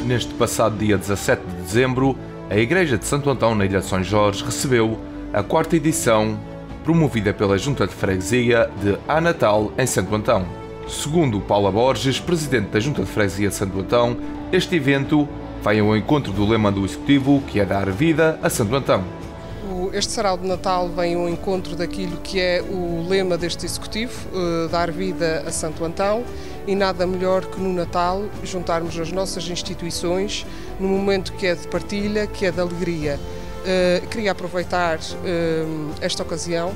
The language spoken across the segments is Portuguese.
neste passado dia 17 de dezembro, a Igreja de Santo Antão, na Ilha de São Jorge, recebeu a 4ª edição, promovida pela Junta de Freguesia de A Natal em Santo Antão. Segundo Paula Borges, presidente da Junta de Freguesia de Santo Antão, este evento vai ao encontro do lema do Executivo, que é dar vida a Santo Antão. Este Sarau de Natal vem ao encontro daquilo que é o lema deste Executivo, dar vida a Santo Antão, e nada melhor que no Natal juntarmos as nossas instituições num momento que é de partilha, que é de alegria. Queria aproveitar esta ocasião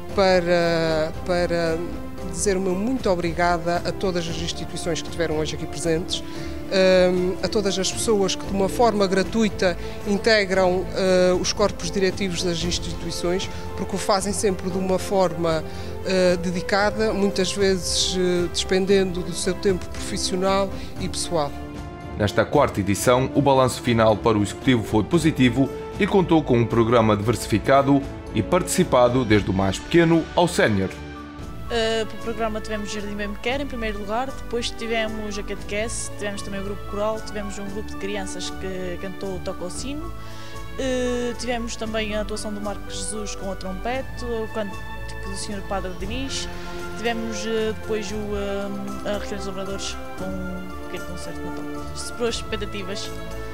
para dizer o meu muito obrigada a todas as instituições que estiveram hoje aqui presentes, a todas as pessoas que de uma forma gratuita integram os corpos diretivos das instituições, porque o fazem sempre de uma forma dedicada, muitas vezes despendendo do seu tempo profissional e pessoal. Nesta 4ª edição, o balanço final para o Executivo foi positivo e contou com um programa diversificado e participado desde o mais pequeno ao sénior. Para o programa tivemos Jardim Bem Me Quer em primeiro lugar, depois tivemos a catequese, tivemos também o grupo coral, tivemos um grupo de crianças que cantou Toca o Sino, tivemos também a atuação do Marcos Jesus com a trompete, o cântico do Sr. Padre Diniz, tivemos depois a Recolha dos Lavradores com um pequeno concerto de Natal. Superou as expectativas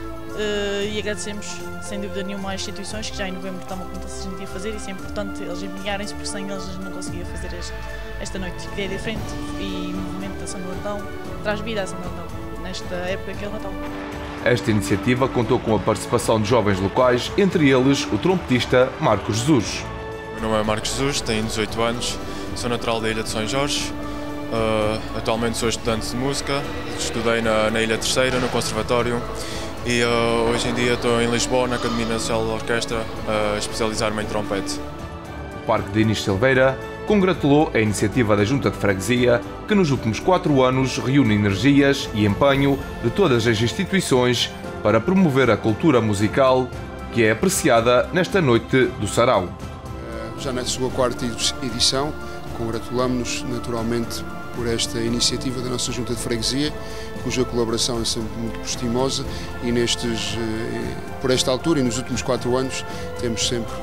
e agradecemos sem dúvida nenhuma às instituições que já em novembro estavam com muita gente a fazer, e isso é importante eles empenharem-se, porque sem eles não conseguia fazer esta noite. Que é diferente e o movimento da São Antão traz vida a São Antão nesta época que é o Natal. Esta iniciativa contou com a participação de jovens locais, entre eles o trompetista Marcos Jesus. O meu nome é Marcos Jesus, tenho 18 anos, sou natural da Ilha de São Jorge, atualmente sou estudante de música, estudei na Ilha Terceira, no Conservatório, e hoje em dia estou em Lisboa, na Academia Nacional de Orquestra, a especializar-me em trompete. O Parque de Inês Silveira congratulou a iniciativa da Junta de Freguesia, que nos últimos 4 anos reúne energias e empenho de todas as instituições para promover a cultura musical, que é apreciada nesta noite do Sarau. Já na sua 4ª edição, congratulamos-nos naturalmente por esta iniciativa da nossa Junta de Freguesia, cuja colaboração é sempre muito prestimosa, e por esta altura e nos últimos 4 anos temos sempre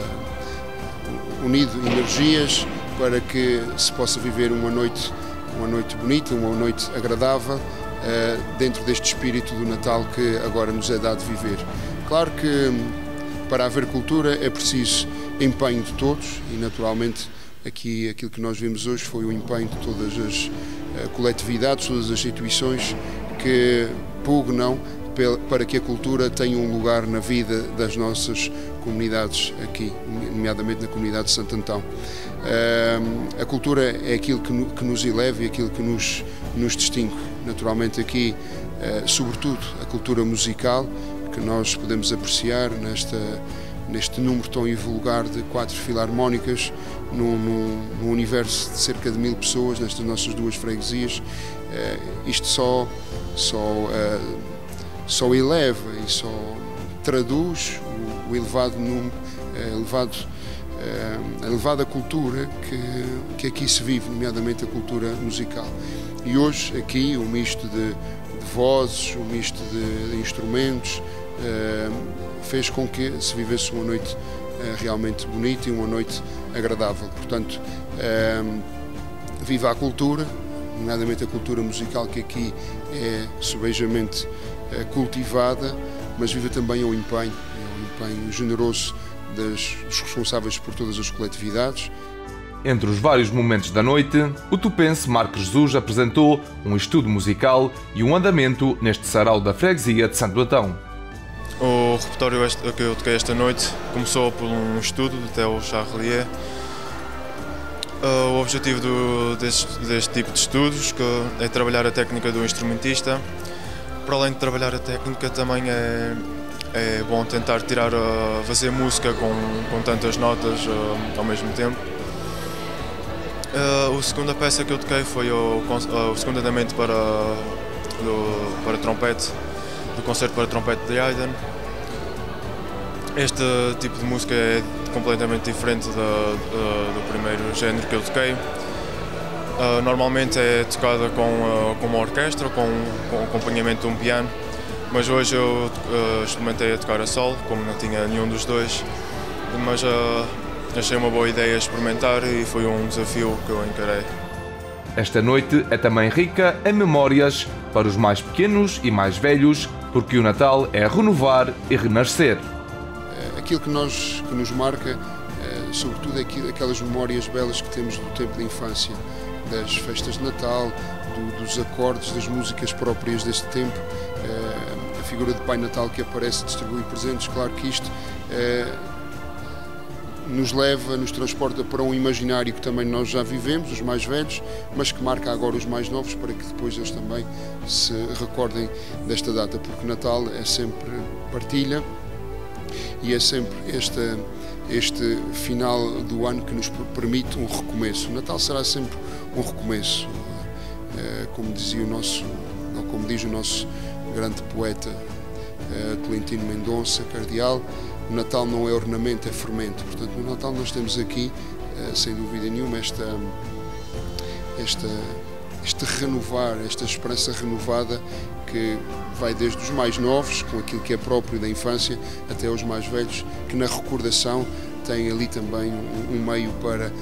unido energias para que se possa viver uma noite bonita, uma noite agradável, dentro deste espírito do Natal que agora nos é dado viver. Claro que para haver cultura é preciso empenho de todos, e naturalmente aqui aquilo que nós vimos hoje foi o empenho de todas as coletividades, todas as instituições que pugnam para que a cultura tenha um lugar na vida das nossas comunidades aqui, nomeadamente na comunidade de Santo Antão. A cultura é aquilo que nos eleva e aquilo que nos distingue. Naturalmente aqui, sobretudo, a cultura musical, que nós podemos apreciar neste número tão invulgar de 4 filarmónicas, num universo de cerca de 1000 pessoas nestas nossas 2 freguesias. Isto só eleva e só traduz o elevado número, a elevada cultura que aqui se vive, nomeadamente a cultura musical. E hoje aqui o misto de vozes, o misto de instrumentos, fez com que se vivesse uma noite realmente bonita e uma noite agradável. Portanto, viva a cultura, nomeadamente a cultura musical, que aqui é subejamente cultivada, mas viva também o empenho generoso dos responsáveis por todas as coletividades. Entre os vários momentos da noite, o tupense Marcos Jesus apresentou um estudo musical e um andamento neste Sarau da Freguesia de Santo Antão. O repertório que eu toquei esta noite começou por um estudo de Theo Charlier. O objetivo deste tipo de estudos é trabalhar a técnica do instrumentista. Para além de trabalhar a técnica, também é bom tentar fazer música com tantas notas ao mesmo tempo. A segunda peça que eu toquei foi o segundo andamento para trompete, do concerto para trompete de Haydn. Este tipo de música é completamente diferente do primeiro género que eu toquei. Normalmente é tocada com uma orquestra, com acompanhamento de um piano, mas hoje eu experimentei a tocar a solo, como não tinha nenhum dos dois, mas achei uma boa ideia experimentar e foi um desafio que eu encarei. Esta noite é também rica em memórias para os mais pequenos e mais velhos, porque o Natal é renovar e renascer. Aquilo que nos marca, sobretudo, é aquelas memórias belas que temos do tempo da infância, das festas de Natal, dos acordes, das músicas próprias deste tempo, a figura de Pai Natal que aparece, distribui presentes. Claro que isto nos transporta para um imaginário que também nós já vivemos, os mais velhos, mas que marca agora os mais novos, para que depois eles também se recordem desta data, porque Natal é sempre partilha e é sempre este final do ano que nos permite um recomeço. O Natal será sempre um recomeço, como diz o nosso grande poeta Tolentino Mendonça, cardeal. O Natal não é ornamento, é fermento. Portanto, no Natal nós temos aqui, sem dúvida nenhuma, este renovar, esta esperança renovada que vai desde os mais novos, com aquilo que é próprio da infância, até os mais velhos, que na recordação têm ali também um meio para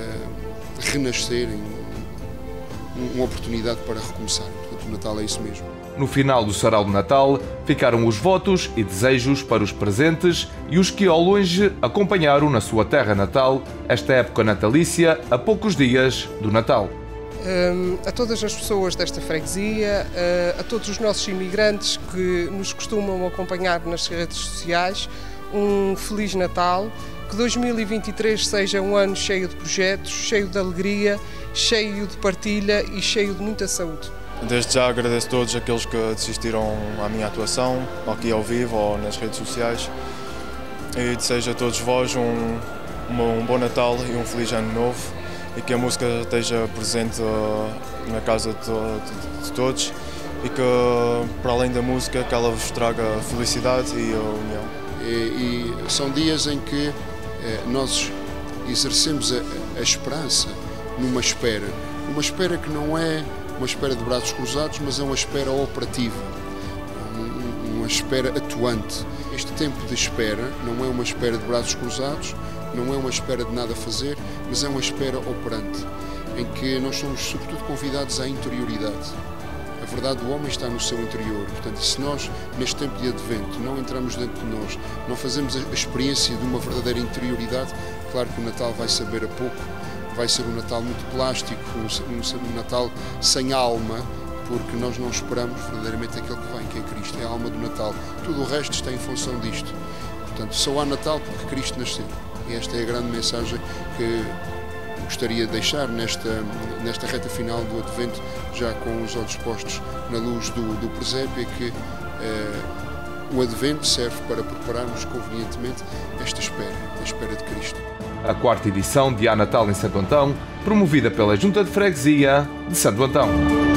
renascerem, uma oportunidade para recomeçar. Portanto, o Natal é isso mesmo. No final do Sarau de Natal ficaram os votos e desejos para os presentes e os que ao longe acompanharam na sua terra natal esta época natalícia a poucos dias do Natal. A todas as pessoas desta freguesia, a todos os nossos imigrantes que nos costumam acompanhar nas redes sociais, um Feliz Natal, que 2023 seja um ano cheio de projetos, cheio de alegria, cheio de partilha e cheio de muita saúde. Desde já agradeço a todos aqueles que assistiram à minha atuação, aqui ao vivo ou nas redes sociais, e desejo a todos vós um bom Natal e um feliz ano novo, e que a música esteja presente na casa de todos, e que, para além da música, que ela vos traga felicidade e a união. E são dias em que nós exercemos a esperança numa espera que não é uma espera de braços cruzados, mas é uma espera operativa, uma espera atuante. Este tempo de espera não é uma espera de braços cruzados, não é uma espera de nada fazer, mas é uma espera operante, em que nós somos sobretudo convidados à interioridade. A verdade do homem está no seu interior. Portanto, se nós, neste tempo de advento, não entramos dentro de nós, não fazemos a experiência de uma verdadeira interioridade, claro que o Natal vai saber a pouco, vai ser um Natal muito plástico, um Natal sem alma, porque nós não esperamos verdadeiramente aquele que vem, que é Cristo, é a alma do Natal. Tudo o resto está em função disto. Portanto, só há Natal porque Cristo nasceu. E esta é a grande mensagem que gostaria de deixar nesta reta final do Advento, já com os olhos postos na luz do presépio, que o Advento serve para prepararmos convenientemente esta espera, a espera de Cristo. A 4ª edição de Há Natal em Santo Antão, promovida pela Junta de Freguesia de Santo Antão.